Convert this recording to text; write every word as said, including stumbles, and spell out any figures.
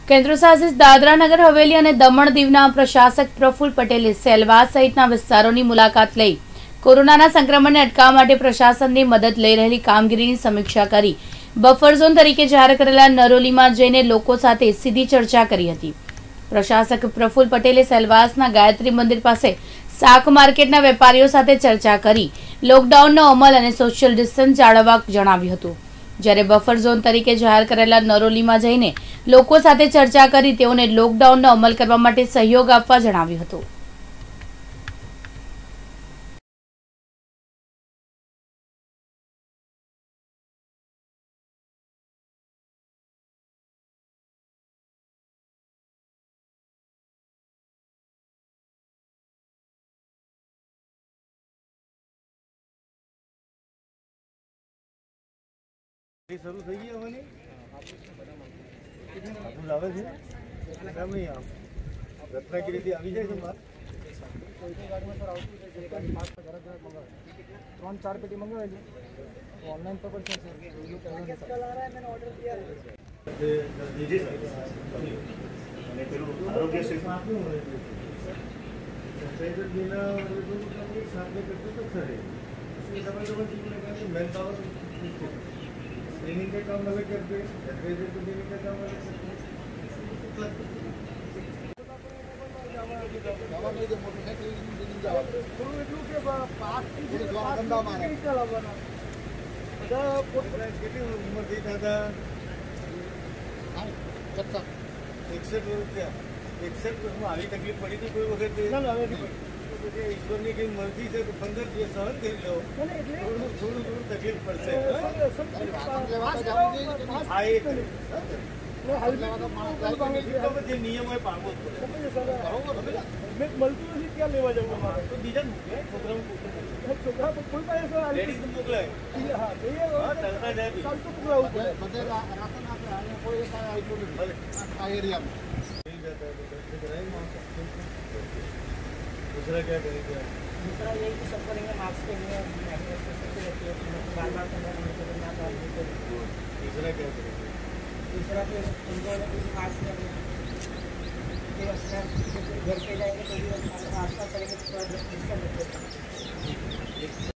કેન્દ્ર શાસિત દાદરા નગર હવેલી અને દમણ દીવના પ્રશાસક પ્રફુલ્લ પટેલે સેલવાસ સહિતના વિસ્તારોની મુલાકાત લઈ કોરોનાના સંક્રમણને અટકાવવા માટે પ્રશાસનની મદદ લઈ રહેલી કામગીરીની સમીક્ષા કરી બફર ઝોન તરીકે જાહેર કરેલા નરોલીમાં જઈને લોકો સાથે સીધી ચર્ચા કરી હતી। પ્રશાસક પ્રફુલ્લ પટેલે સેલવાસના ગાયત્રી મંદિર પાસે શાક માર્કેટના વેપારીઓ સાથે ચર્ચા કરી લોકડાઉનનો અમલ અને સોશિયલ ડિસ્ટન્સ જાળવવા જણાવ્યું હતું। જ્યારે બફર ઝોન તરીકે જાહેર કરેલા નરોલીમાં જઈને લોકો સાથે ચર્ચા કરી તેઓને લોકડાઉનનો અમલ કરવા માટે સહયોગ આપવા જણાવ્યું હતું। शुरू થઈ ગઈ હોવાની આપણે આવે છે કેમ નહીં આમ રત્નાગીરીથી આવી જાય છે માલ કોઈ ગાડીમાં સર આવતું છે પાંચ હજાર મંગાવે ત્રણ ચાર પેટી મંગાવેલી ઓનલાइन તો પણ છે સર ये कल आ रहा है मैंने ऑर्डर किया है जी जी सर અને પેલું આરોગ્ય સેવા આપ્યું હોય સેન્ટ્રલ દિના એક સાથે કરતો તો સર એ double double team man power training का काम लगे करते एडवाइजर को देने का काम लगे जावा नहीं दे मोटरसाइकिल ट्रेनिंग जावा થોડું એટલું કે પાસ થી ધંધા મારે ચલાવવાના બધા પોતપોતાની કેટલી ઉંમર થઈ દાદા હા કેટલા એકસઠ રૂપિયા એકસઠ વર્ષમાં આવી તકલીફ પડી હતી કોઈ વખત ના ના હવે ઈશ્વરની કઈ મરજી છે તો પંદર દિવસ સહન કરી લો થોડું થોડું થોડું તકલીફ પડશે જે નિયમ હોય પાડવો જ પડે મળતું નથી ક્યાં લેવા જવું અમારે તો બીજા મૂકે છોકરા છોકરા કોઈ પાસે મોકલાય ચાલતા જાય ચાલતું મોકલાવવું પડે બધે રાશન આપણે કોઈ આ એરિયામાં दूसरा क्या करेंगे दूसरा यही कि सब करेंगे मास्क पहनेंगे बार बार दूसरा क्या करेंगे दूसरा फिर उनको मास्क घर पे जाएंगे तो भी आस पास करेंगे